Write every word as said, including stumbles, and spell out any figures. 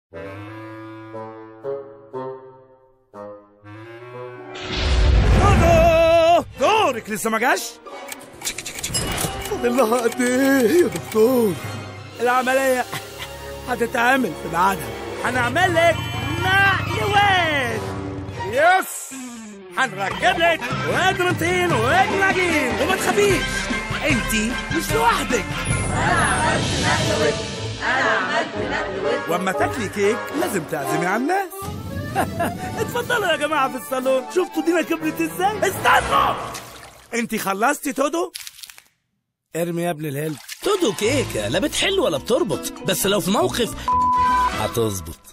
دودو دورك لسه ما جاش؟ فاضل لها قد ايه يا دكتور؟ العملية هتتعمل في ميعادها. هنعمل لك نقلوات. يس، هنركب لك وادرنتين واجناجين، وما تخافيش انتي مش لوحدك. انا عملت نقلوات، انا عملت نقلوات. واما تاكلي كيك لازم تعزمي على الناس. اتفضلوا يا جماعة في الصالون. شفتوا دينا كبرت ازاي؟ استنوا، انتي خلصتي تودو؟ ارمي يا ابن الهلب. تودو كيكة لا بتحل ولا بتربط، بس لو في موقف هتظبط.